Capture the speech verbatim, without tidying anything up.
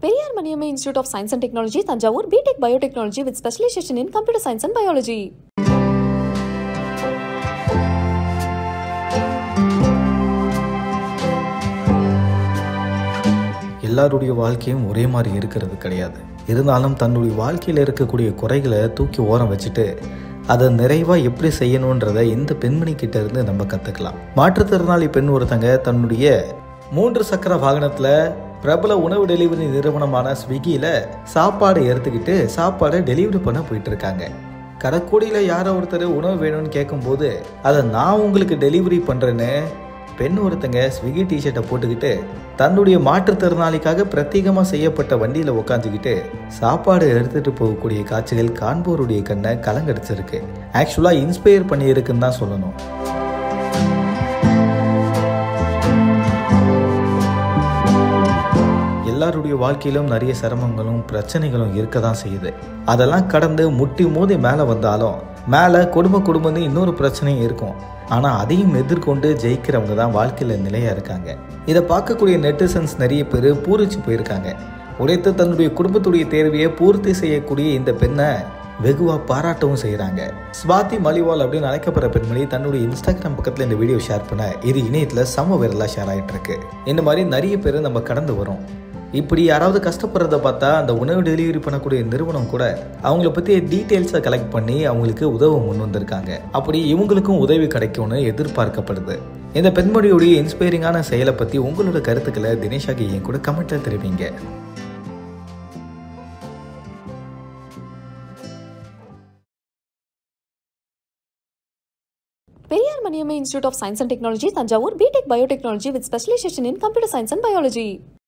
Periyar Maniamma Institute of Science and Technology, Thanjavur, B Tech Biotechnology with specialization in Computer Science and Biology. எல்லாருடைய வாழ்க்கையும் ஒரே மாதிரி இருக்கிறது கிடையாது. இருந்தாலும் தன்னுடைய வாழ்க்கையில் இருக்கக்கூடிய குறைகளை தூக்கி ஓரம் வச்சுட்டு அதை நிறைவாக எப்படி செய்யணுன்றதை இந்த பெண்மணி கிட்ட இருந்து நம்ம கற்றுக்கலாம். மாற்றுத்திறனாளி பெண் ஒருத்தங்க தன்னுடைய மூன்று சக்கர வாகனத்தில் பிரபல உணவு டெலிவரி நிறுவனமான ஸ்விக்கியில் சாப்பாடு எடுத்துக்கிட்டு சாப்பாடை டெலிவரி பண்ண போயிட்டு இருக்காங்க. கடைக்கோடியில் யாரோ ஒருத்தர் உணவு வேணும்னு கேட்கும்போது அதை நான் உங்களுக்கு டெலிவரி பண்ணுறேன்னு பெண் ஒருத்தங்க ஸ்விக்கி டிஷர்ட்டை போட்டுக்கிட்டு தன்னுடைய மாற்றுத்திறனாளிக்காக பிரத்யேகமாக செய்யப்பட்ட வண்டியில் உட்காந்துக்கிட்டு சாப்பாடு எடுத்துகிட்டு போகக்கூடிய காட்சிகள் காண்போருடைய கண்ணை கலங்கடிச்சிருக்கு. ஆக்சுவலாக இன்ஸ்பயர் பண்ணியிருக்குன்னு தான் சொல்லணும். எல்லாருடைய வாழ்க்கையிலும் நிறைய சிரமங்களும் பிரச்சனைகளும் இருக்க தான் செய்யுது. அதெல்லாம் கடந்து முட்டி மோதி மேலே வந்தாலும் மேலே குடும்ப குடும்பம்னு இன்னொரு பிரச்சனையும் இருக்கும். ஆனால் அதையும் எதிர்கொண்டு ஜெயிக்கிறவங்க தான் வாழ்க்கையில் நிலையாக இருக்காங்க. இதை பார்க்கக்கூடிய நெட்டிசன்ஸ் நிறைய பேர் பூரிச்சு போயிருக்காங்க. உடைத்து தன்னுடைய குடும்பத்துடைய தேர்வையை பூர்த்தி செய்யக்கூடிய இந்த பெண்ணை வெகுவாக பாராட்டவும் செய்கிறாங்க. ஸ்வாதி மலிவால் அப்படின்னு அழைக்கப்படுற பெண்மணி தன்னுடைய இன்ஸ்டாகிராம் பக்கத்தில் இந்த வீடியோ ஷேர் பண்ண இது இணையத்தில் சம வைரலாக ஷேர் ஆகிட்டு இருக்கு. இந்த மாதிரி நிறைய பேர் நம்ம கடந்து வரோம். இப்படி யாராவது கஷ்டப்படுறத பார்த்தா அந்த உணவு டெலிவரி பண்ணக்கூடிய நிறுவனம் கூட அவங்கள பற்றி டீட்டெயில்ஸை கலெக்ட் பண்ணி அவங்களுக்கு உதவ முன் வந்திருக்காங்க. அப்படி இவங்களுக்கும் உதவி கிடைக்கும்னு எதிர்பார்க்கப்படுது. இந்த பெண்மொழியுடைய இன்ஸ்பைரிங்கான செயலை பற்றி உங்களோட கருத்துக்களை தினேஷாக்கு என் கூட கமெண்ட்ல தெரிவிங்க. Periyar Maniamma Institute of Science and Technology, Thanjavur, B Tech Biotechnology with specialization in Computer Science and Biology.